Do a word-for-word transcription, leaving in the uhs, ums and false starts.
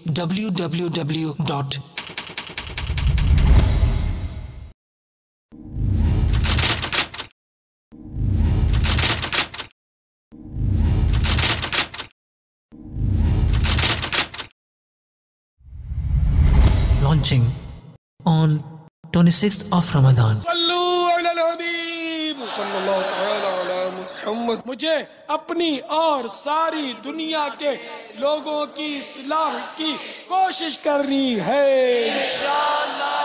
W W W dot launching on twenty-sixth of Ramadan. मुझे अपनी और सारी दुनिया के लोगों की इस्लाह की कोशिश करनी है इंशाअल्लाह।